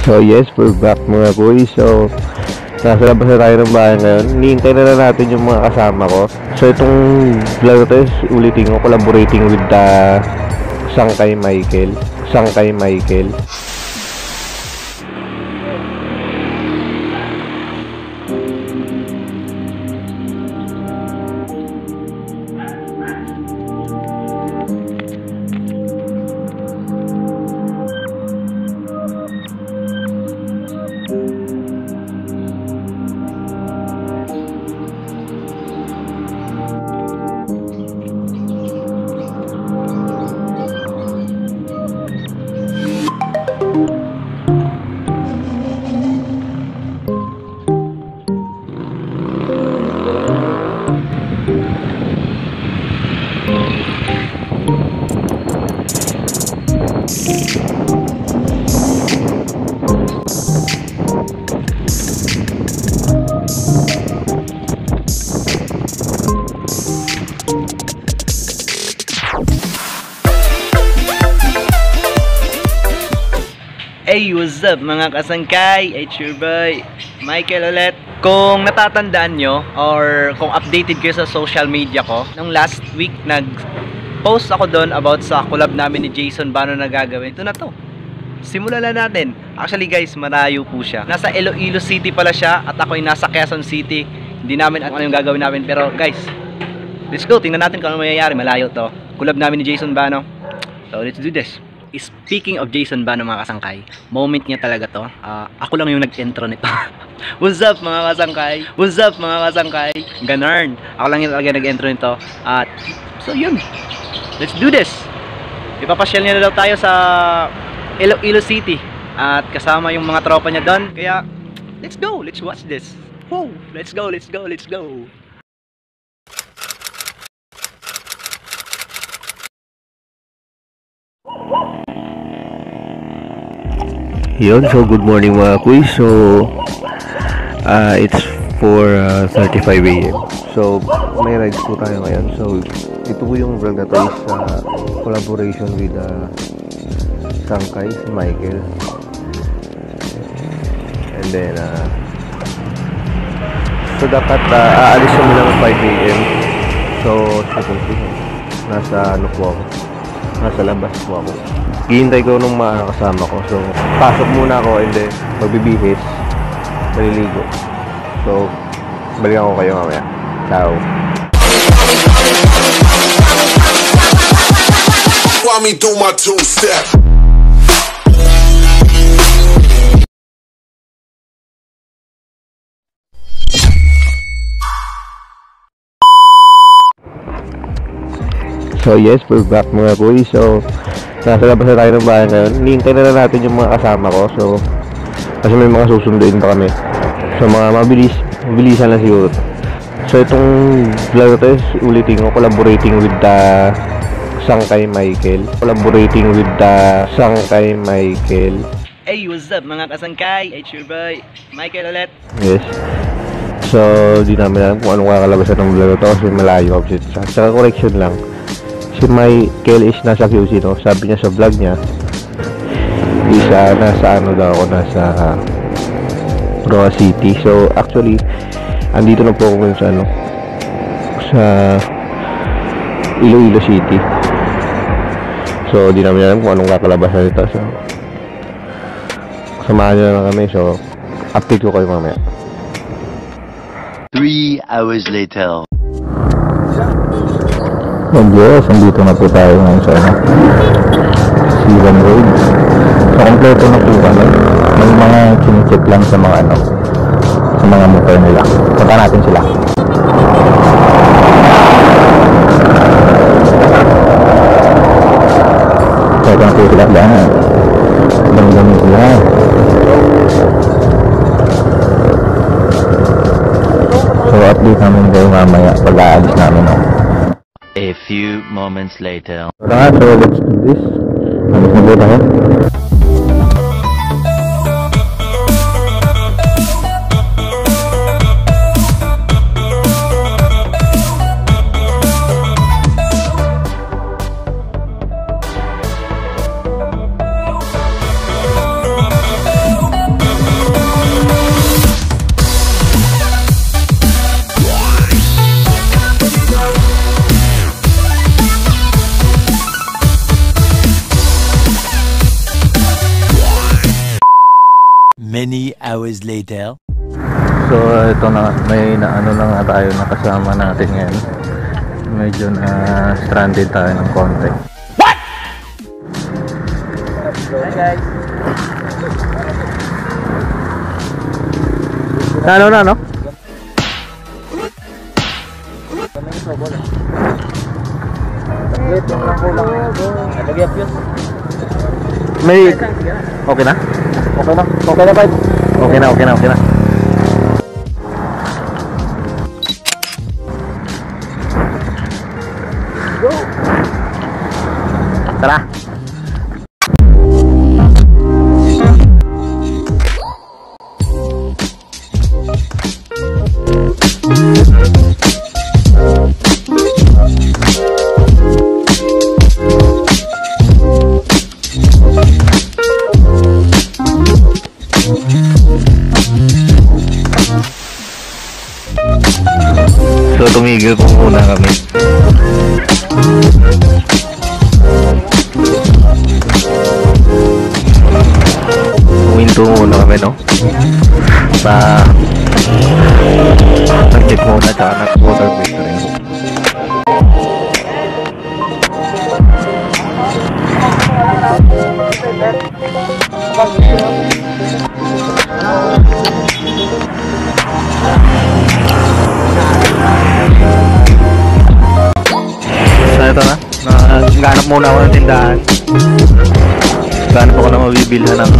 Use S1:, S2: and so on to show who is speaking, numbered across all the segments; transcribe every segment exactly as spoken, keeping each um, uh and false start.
S1: So yes, we're back mga boys. So nasa labas na tayo ng bahay ngayon. Hinihintay na lang natin yung mga kasama ko. So itong vlog na to is ulitin ko, collaborating with the Sangkay Michael. Sangkay Michael.
S2: Hey, what's up mga kasangkay? It's your boy Michael ulit. Kung natatandaan nyo or kung updated kayo sa social media ko, nung last week nag-post ako doon about sa collab namin ni Jason Bano na gagawin. Ito na to. Simulan na natin. Actually guys, malayo po siya. Nasa Iloilo City pala siya at ako'y nasa Quezon City. Hindi namin ano yung gagawin namin, pero guys, let's go. Tingnan natin kung ano mangyayari. Malayo to. Collab namin ni Jason Bano. So let's do this. Speaking of Jason Bano mga kasangkay, moment niya talaga to. uh, Ako lang yung nag-intro nito. What's up mga kasangkay? What's up mga kasangkay? Ganarn. Ako lang yung talaga nag-intro nito. At so yun, let's do this. Ipapasyal niya na daw tayo sa Iloilo City at kasama yung mga tropa niya doon. Kaya let's go, let's watch this. Woo, let's go, let's go, let's go.
S1: Yun, so good morning mga quiz. So uh, it's four thirty-five a m So may rides po tayo ngayon. So ito po yung vlog na to is uh, collaboration with uh, Sangkay, si Michael. And then uh, so dapat uh, aalis kami ng five a m So sa punto, nasa ano po ako, nasa labas po ako. Hihintay ko nung mga kasama ko. So, pasok muna ako and then magbibihis, maliligo. So, balikan ko kayo mamaya. Ciao. Want me do my two step. So, yes, we're back mga boys. So, nasa labas na tayo ng bahay ngayon. Hinihintay na lang natin yung mga kasama ko. So, kasi may mga susunduin pa kami. So, mga mabilis, mabilisan lang siguro. So, itong vlog na to is ulitin ko, collaborating with the Sangkay Michael. Collaborating with the Sangkay Michael.
S2: Hey, what's up mga kasangkay? It's your boy Michael ulit.
S1: Yes. So, di namin alam kung anong kakalabasan ng vlog na to kasi malayo object siya. Tsaka correction lang. Si Michael is nasa Q C, no? Sabi niya sa vlog niya isa nasa ano daw ako, nasa uh, Roa City. So actually andito na po ako ngayon sa ano, sa Iloilo City. So di namin alam kung anong kakalabasan nito. So samahan nyo na kami. So update ko kayo mamaya.
S3: Three hours later.
S1: And yes, andito na po tayo ngayon sa ano, Sivan Road. So kompleto na po kami. May mga kinicheck lang sa mga ano, sa mga motor nila. Punta natin sila. So ito na po sila dyan. Dami-dami sila. So update namin kayo mamaya pag aalis namin, no?
S3: A few moments later.
S1: So let's do this. Alis na po tayo.
S3: Many hours later.
S1: So ito na, may na ano na nga tayo nakasama natin ngayon. Medyo na stranded tayo ng konti.
S2: What? Hi guys.
S1: Ano na no? May okay na? Okay na. Okay na, bye. Okay na, okay na, okay na. Go. Tara. So tumigil po muna kami. Huminto muna kami, no? Sa nag-check muna tsaka nag-water break na rin. So ito na, naghanap muna ako ng tindahan. Naghanap ako na mabibilhan ng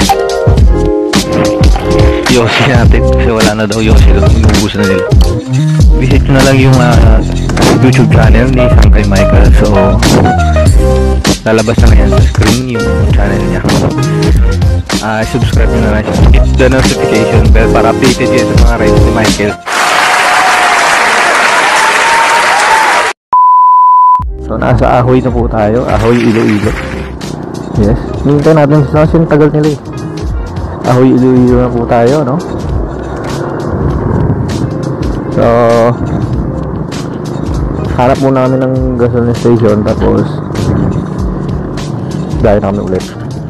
S1: Yoshi natin kasi wala na daw Yoshi doon, inubos na nila. Visit nyo na lang yung uh, YouTube channel ni Sangkay Michael. So lalabas na ngayon sa screen yung channel niya. Uh, subscribe nyo na lang siya, hit the notification bell para updated kayo sa mga rides ni Michael. So nasa Ahoy na po tayo, Ahoy Iloilo. Yes, hintay natin sa kasi tagal nila eh. Ahoy Iloilo na po tayo, no? So harap muna kami ng gasoline station tapos dahil na kami ulit.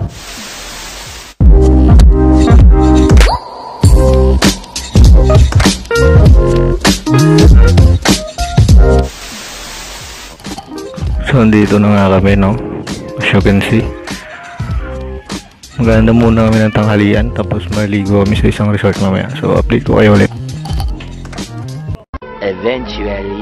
S1: So dito na nga kami, no? As you can see, maganda muna kami ng tanghalian tapos maligo kami sa isang resort mamaya. So update ko kayo ulit.
S3: Eventually.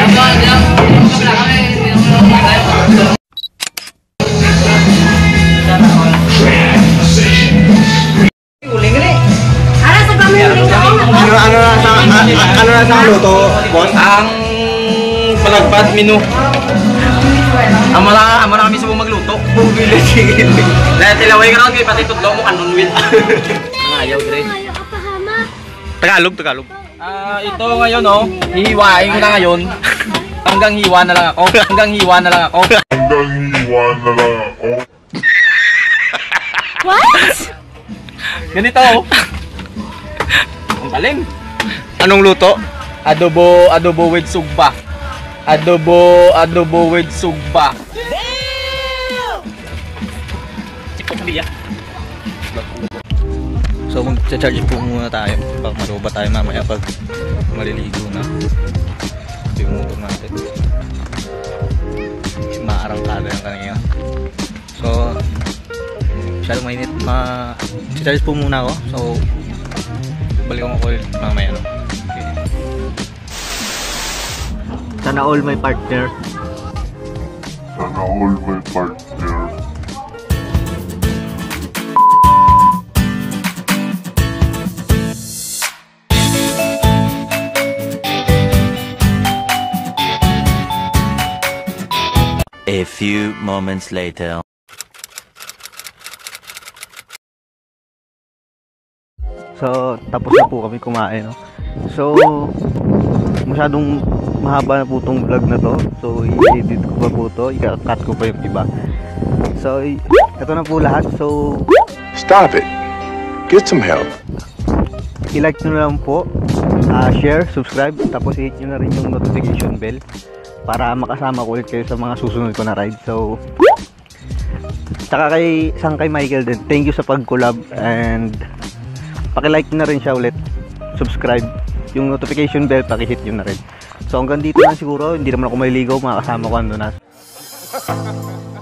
S2: Ano na sa ano na sa luto, boss? Ang palagpat menu. Amo na, amo na kami sa magluto. Bubili sige. Dahil tilaway ka ron kay pati tudlo mo kanon with. Ang ayaw dire. Tagalog, Tagalog. Ah, ito ngayon oh, hihiwain ko na ngayon. Hanggang hiwa na lang ako. Hanggang hiwa na lang ako.
S4: Hanggang hiwa na lang ako.
S2: What? Ganito oh. Ang galing. Anong luto? Adobo, adobo with sugba. Adobo, adobo with sugba. Damn! So mag-charge po muna tayo pag maluba tayo mamaya pag maliligo na. Ito yung motor natin. Maarangkada yung kanina. So masyadong mainit. Ma-charge po muna ako. So balik ako ulit mamaya, no? Okay. Sana all my partner.
S4: Sana all my partner.
S3: A few moments later.
S1: So tapos na po kami kumain, no? So masyadong mahaba na po itong vlog na to. So i-edit ko pa po to, i-cut ko pa yung iba. So ito na po lahat. So
S4: Stop it. Get some help.
S1: i-like nyo na lang po, uh, share, subscribe, tapos i-hit nyo na rin yung notification bell para makasama ko ulit kayo sa mga susunod ko na ride. So tsaka kay Sangkay Michael din, thank you sa pag-collab and paki-like na rin siya ulit. Subscribe. Yung notification bell, paki-hit yun na rin. So hanggang dito na siguro, hindi naman ako maliligaw, mga kasama ko ando na.